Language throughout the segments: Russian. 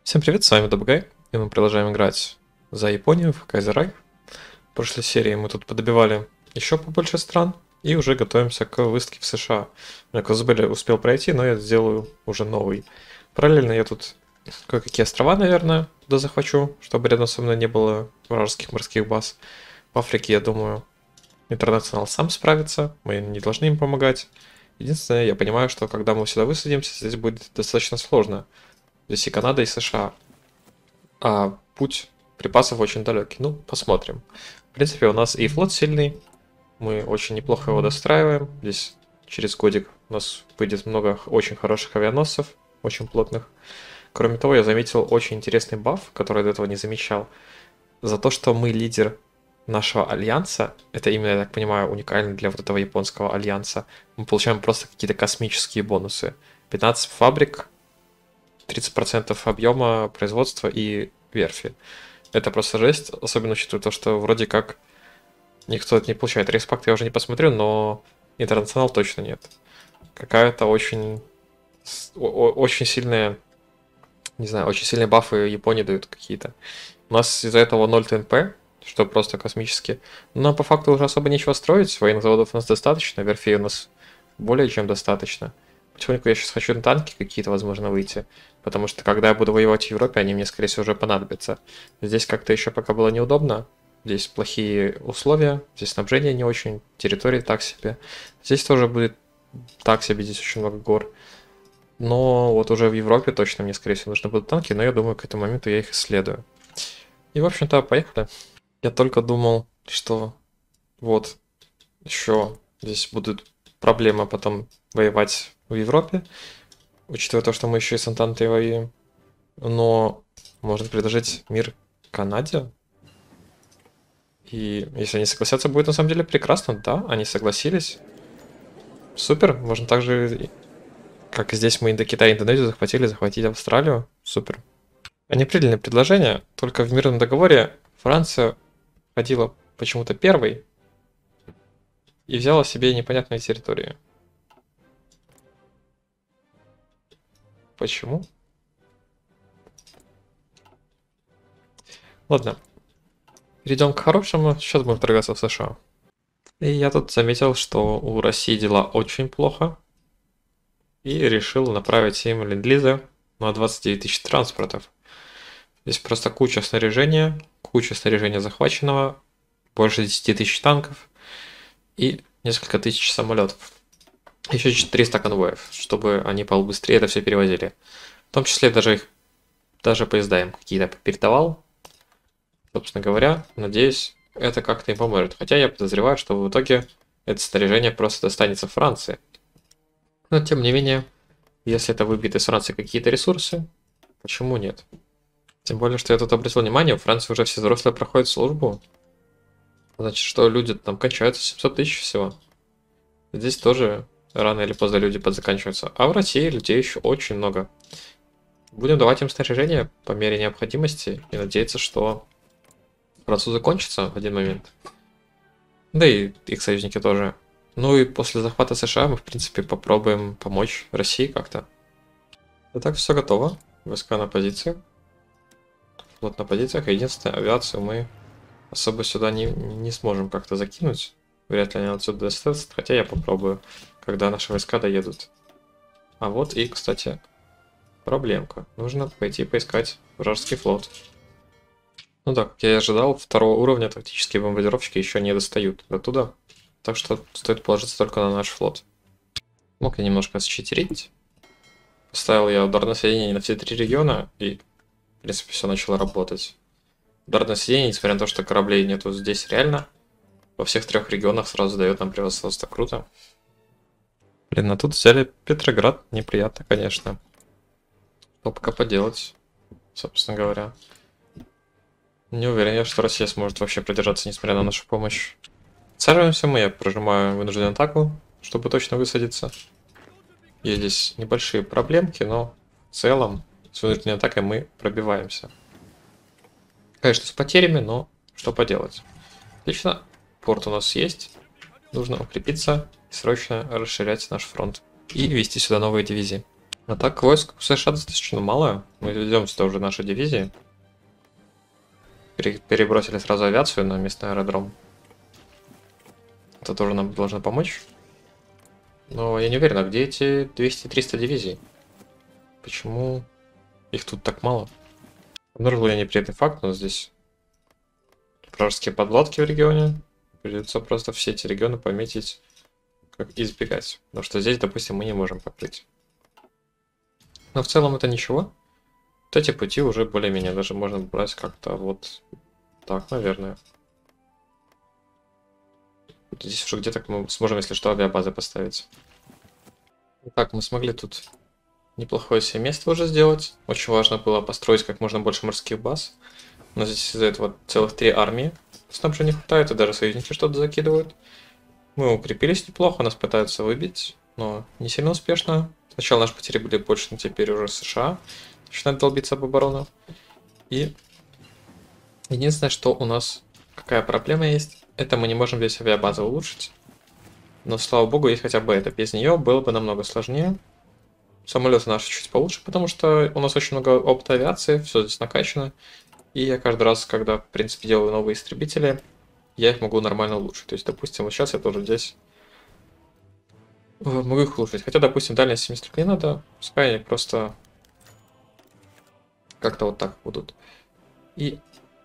Всем привет, с вами Добгай, и мы продолжаем играть за Японию в Кайзерай. В прошлой серии мы тут подобивали еще побольше стран и уже готовимся к выставке в США. Я Козбель успел пройти, но я сделаю уже новый. Параллельно я тут кое-какие острова, наверное, туда захвачу, чтобы рядом со мной не было вражеских морских баз. В Африке, я думаю, Интернационал сам справится, мы не должны им помогать. Единственное, я понимаю, что когда мы сюда высадимся, здесь будет достаточно сложно. Здесь и Канада, и США. А путь припасов очень далекий. Ну, посмотрим. В принципе, у нас и флот сильный. Мы очень неплохо его достраиваем. Здесь через годик у нас выйдет много очень хороших авианосцев, очень плотных. Кроме того, я заметил очень интересный баф, который я до этого не замечал. За то, что мы лидер нашего альянса, это именно, я так понимаю, уникально для вот этого японского альянса, мы получаем просто какие-то космические бонусы. 15 фабрик, 30% объема производства и верфи. Это просто жесть, особенно учитывая то, что вроде как никто это не получает. Респакт я уже не посмотрю, но Интернационал точно нет. Какая-то очень сильная, не знаю, очень сильные бафы Японии дают какие-то. У нас из-за этого 0 ТНП, что просто космически. Но по факту уже особо нечего строить, военных заводов у нас достаточно, верфей у нас более чем достаточно. Потихоньку я сейчас хочу на танки какие-то, возможно, выйти. Потому что когда я буду воевать в Европе, они мне, скорее всего, уже понадобятся. Здесь как-то еще пока было неудобно. Здесь плохие условия, здесь снабжение не очень, территории так себе. Здесь тоже будет так себе, здесь очень много гор. Но вот уже в Европе точно мне, скорее всего, нужны будут танки, но я думаю, к этому моменту я их исследую. И, в общем-то, поехали. Я только думал, что вот еще здесь будут проблемы потом воевать в Европе, учитывая то, что мы еще и с Антантой воюем. Но можно предложить мир Канаде. И если они согласятся, будет на самом деле прекрасно. Да, они согласились. Супер. Можно также, как и здесь мы Индокитай и Индонезию захватили, захватить Австралию. Супер. Они приняли предложение, только в мирном договоре Франция ходила почему-то первой и взяла себе непонятные территории. Почему? Ладно. Перейдем к хорошему. Сейчас будем вторгаться в США. И я тут заметил, что у России дела очень плохо. И решил направить им ленд-лизы на 29 тысяч транспортов. Здесь просто куча снаряжения захваченного, больше 10 тысяч танков и несколько тысяч самолетов. Еще 300 конвоев, чтобы они побыстрее это все перевозили. В том числе даже поезда им какие-то передавал. Собственно говоря, надеюсь, это как-то им поможет. Хотя я подозреваю, что в итоге это снаряжение просто достанется Франции. Но тем не менее, если это выбьет из Франции какие-то ресурсы, почему нет? Тем более, что я тут обратил внимание, у Франции уже все взрослые проходят службу. Значит, что люди там кончаются 700 тысяч всего. Здесь тоже рано или поздно люди подзаканчиваются. А в России людей еще очень много. Будем давать им снаряжение по мере необходимости и надеяться, что французы кончатся в один момент. Да и их союзники тоже. Ну и после захвата США мы, в принципе, попробуем помочь России как-то. Итак, все готово. Войска на позиции. Флот на позициях. Единственное, авиацию мы особо сюда не сможем как-то закинуть. Вряд ли они отсюда достанут, хотя я попробую, когда наши войска доедут. А вот и, кстати, проблемка. Нужно пойти поискать вражеский флот. Ну да, как я и ожидал, второго уровня тактические бомбардировщики еще не достают до туда. Так что стоит положиться только на наш флот. Мог я немножко считерить. Поставил я ударное соединение на все 3 региона, и, в принципе, все начало работать. Ударное соединение, несмотря на то, что кораблей нету здесь реально, во всех 3 регионах сразу дает нам превосходство. Круто. Блин, а тут взяли Петроград. Неприятно, конечно. Что пока поделать, собственно говоря. Не уверен я, что Россия сможет вообще продержаться, несмотря на нашу помощь. Цариваемся мы, я прожимаю вынужденную атаку, чтобы точно высадиться. Есть здесь небольшие проблемки, но в целом с вынужденной атакой мы пробиваемся. Конечно, с потерями, но что поделать. Отлично, порт у нас есть. Нужно укрепиться и срочно расширять наш фронт. И вести сюда новые дивизии. А так войск у США достаточно мало. Мы ведем сюда уже наши дивизии. Перебросили сразу авиацию на местный аэродром. Это тоже нам должно помочь. Но я не уверен, а где эти 200-300 дивизий? Почему их тут так мало? Обнаружил я неприятный факт, но здесь вражеские подлодки в регионе. Придется просто все эти регионы пометить, как избегать. Потому что здесь, допустим, мы не можем покрыть. Но в целом это ничего. Вот эти пути уже более-менее даже можно брать как-то вот так, наверное. Здесь уже где-то мы сможем, если что, авиабазы поставить. Так, мы смогли тут неплохое себе место уже сделать. Очень важно было построить как можно больше морских баз. Но здесь из-за этого целых 3 армии снабжения не хватает, и даже союзники что-то закидывают. Мы укрепились неплохо, нас пытаются выбить, но не сильно успешно. Сначала наши потери были больше, но теперь уже США начинают долбиться об оборону. И единственное, что у нас, какая проблема есть, это мы не можем здесь авиабазу улучшить. Но, слава богу, есть хотя бы это. Без нее было бы намного сложнее. Самолеты наши чуть получше, потому что у нас очень много опыта авиации, все здесь накачано. И я каждый раз, когда, в принципе, делаю новые истребители, я их могу нормально улучшить. То есть, допустим, вот сейчас я тоже здесь могу их улучшить. Хотя, допустим, дальность 70 не надо, пускай они просто как-то вот так будут. И,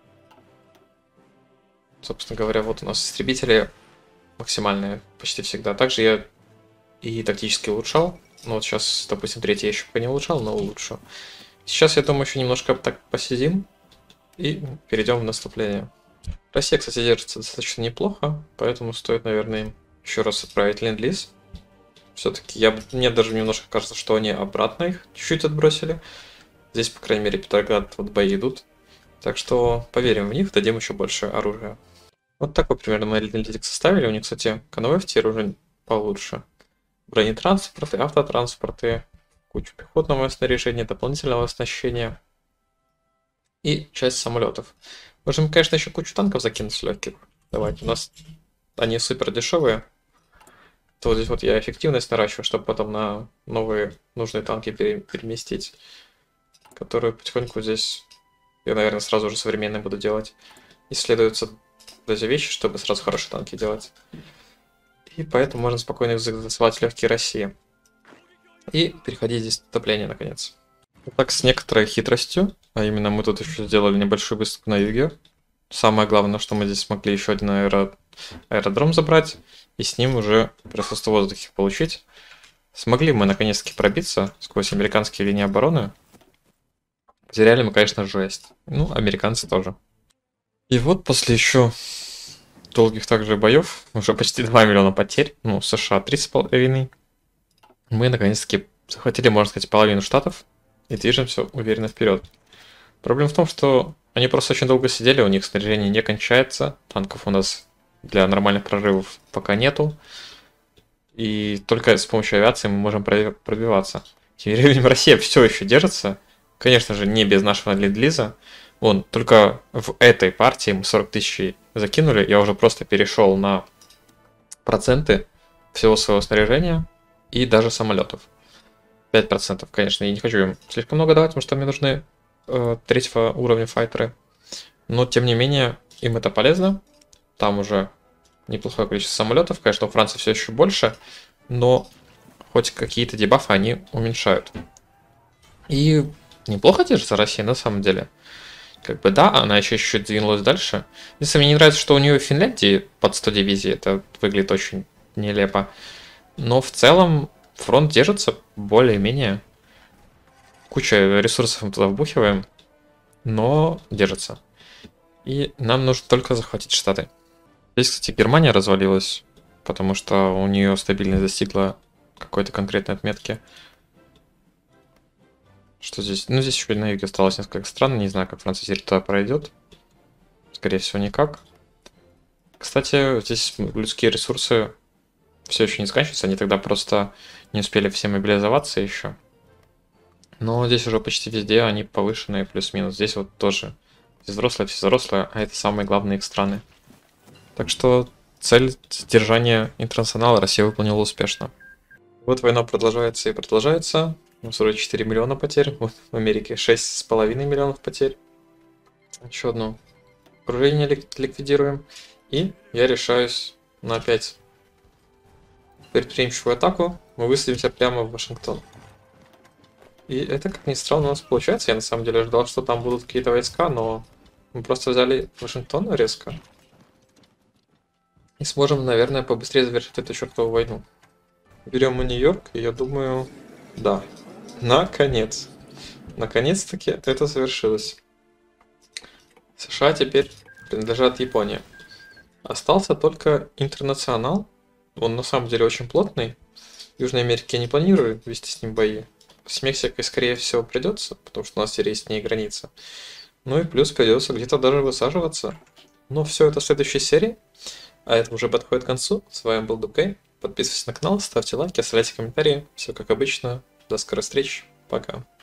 собственно говоря, вот у нас истребители максимальные почти всегда. Также я и тактически улучшал. Ну вот сейчас, допустим, третий я еще пока не улучшал, но улучшу. Сейчас, я думаю, еще немножко так посидим и перейдем в наступление. Россия, кстати, держится достаточно неплохо, поэтому стоит, наверное, им еще раз отправить ленд-лиз. Все-таки мне даже немножко кажется, что они обратно их чуть-чуть отбросили. Здесь, по крайней мере, Петроград, вот бои идут. Так что поверим в них, дадим еще больше оружия. Вот такой примерно мы аналитик составили. У них, кстати, конвой в тир уже получше. Бронетранспорты, автотранспорты, кучу пехотного снаряжения, дополнительного оснащения и часть самолетов. Можем, конечно, еще кучу танков закинуть легких. Давайте, у нас они супер дешевые. То вот здесь вот я эффективность наращиваю, чтобы потом на новые нужные танки переместить, которые потихоньку здесь я, наверное, сразу же современные буду делать. Исследуются эти вещи, чтобы сразу хорошие танки делать. И поэтому можно спокойно засылать легкие России. И переходить здесь в отопление, наконец. Вот так, с некоторой хитростью, а именно мы тут еще сделали небольшую выставку на юге. Самое главное, что мы здесь смогли еще один аэродром забрать, и с ним уже присутствие в воздухе получить. Смогли мы наконец-таки пробиться сквозь американские линии обороны. Потеряли мы, конечно, жесть. Ну, американцы тоже. И вот после еще долгих также боев, уже почти 2 миллиона потерь, ну, США 3,5, мы наконец-таки захватили, можно сказать, половину штатов и движемся уверенно вперед. Проблема в том, что они просто очень долго сидели, у них снаряжение не кончается, танков у нас для нормальных прорывов пока нету, и только с помощью авиации мы можем пробиваться. Тем временем Россия все еще держится, конечно же, не без нашего ленд-лиза. Вон, только в этой партии мы 40 тысяч закинули, я уже просто перешел на проценты всего своего снаряжения и даже самолетов. 5%, конечно, я не хочу им слишком много давать, потому что мне нужны третьего уровня файтеры. Но, тем не менее, им это полезно. Там уже неплохое количество самолетов. Конечно, у Франции все еще больше, но хоть какие-то дебафы они уменьшают. И неплохо держится Россия на самом деле. Как бы да, она еще чуть-чуть двинулась дальше. Единственное, мне не нравится, что у нее в Финляндии под 100 дивизий. Это выглядит очень нелепо. Но в целом фронт держится более-менее. Куча ресурсов мы туда вбухиваем, но держится. И нам нужно только захватить Штаты. Здесь, кстати, Германия развалилась, потому что у нее стабильность достигла какой-то конкретной отметки. Что здесь? Ну, здесь еще на юге осталось несколько стран. Не знаю, как Франция теперь туда пройдет. Скорее всего, никак. Кстати, здесь людские ресурсы все еще не заканчиваются. Они тогда просто не успели все мобилизоваться еще. Но здесь уже почти везде они повышенные, плюс-минус. Здесь вот тоже все взрослые, а это самые главные их страны. Так что цель сдержания интернационала Россия выполнила успешно. Вот война продолжается и продолжается. 44 миллиона потерь. Вот в Америке 6,5 миллионов потерь. Еще одно окружение ликвидируем. И я решаюсь на опять предприимчивую атаку. Мы высадимся прямо в Вашингтон. И это, как ни странно, у нас получается. Я на самом деле ждал, что там будут какие-то войска, но мы просто взяли Вашингтон резко. И сможем, наверное, побыстрее завершить эту чертову войну. Берем мы Нью-Йорк, и я думаю, да, наконец. Наконец-таки это завершилось. США теперь принадлежат Японии. Остался только Интернационал. Он на самом деле очень плотный. В Южной Америке я не планирую вести с ним бои. С Мексикой, скорее всего, придется, потому что у нас теперь есть с ней граница. Ну и плюс придется где-то даже высаживаться. Но все это в следующей серии. А это уже подходит к концу. С вами был Дубкей. Подписывайтесь на канал, ставьте лайки, оставляйте комментарии. Все как обычно. До скорой встречи. Пока.